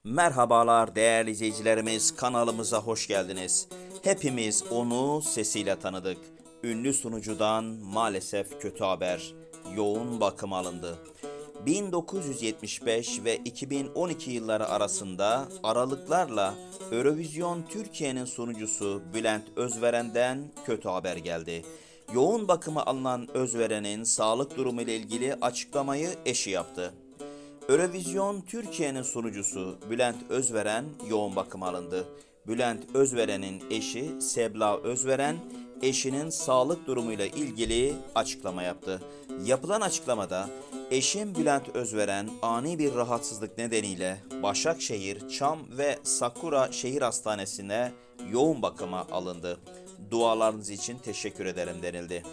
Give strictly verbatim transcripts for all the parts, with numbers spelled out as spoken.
Merhabalar değerli izleyicilerimiz, kanalımıza hoş geldiniz. Hepimiz onu sesiyle tanıdık. Ünlü sunucudan maalesef kötü haber. Yoğun bakım alındı. bin dokuz yüz yetmiş beş ve iki bin on iki yılları arasında aralıklarla Eurovision Türkiye'nin sunucusu Bülent Özveren'den kötü haber geldi. Yoğun bakıma alınan Özveren'in sağlık durumu ile ilgili açıklamayı eşi yaptı. Eurovision Türkiye'nin sunucusu Bülent Özveren yoğun bakıma alındı. Bülent Özveren'in eşi Sebla Özveren, eşinin sağlık durumuyla ilgili açıklama yaptı. Yapılan açıklamada eşim Bülent Özveren ani bir rahatsızlık nedeniyle Başakşehir, Çam ve Sakura Şehir Hastanesi'ne yoğun bakıma alındı. Dualarınız için teşekkür ederim denildi.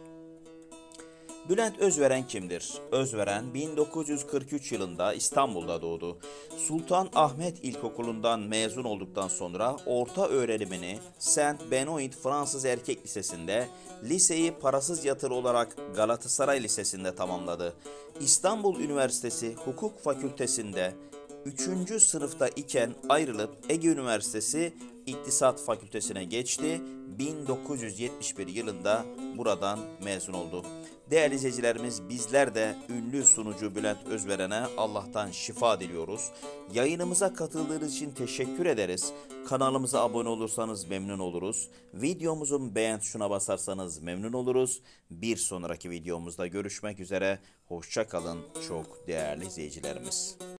Bülent Özveren kimdir? Özveren bin dokuz yüz kırk üç yılında İstanbul'da doğdu. Sultan Ahmet İlkokulu'ndan mezun olduktan sonra orta öğrenimini Saint Benoît Fransız Erkek Lisesi'nde, liseyi parasız yatır olarak Galatasaray Lisesi'nde tamamladı. İstanbul Üniversitesi Hukuk Fakültesi'nde üçüncü sınıfta iken ayrılıp Ege Üniversitesi İktisat Fakültesine geçti. bin dokuz yüz yetmiş bir yılında buradan mezun oldu. Değerli izleyicilerimiz, bizler de ünlü sunucu Bülent Özveren'e Allah'tan şifa diliyoruz. Yayınımıza katıldığınız için teşekkür ederiz. Kanalımıza abone olursanız memnun oluruz. Videomuzun beğen tuşuna basarsanız memnun oluruz. Bir sonraki videomuzda görüşmek üzere. Hoşça kalın çok değerli izleyicilerimiz.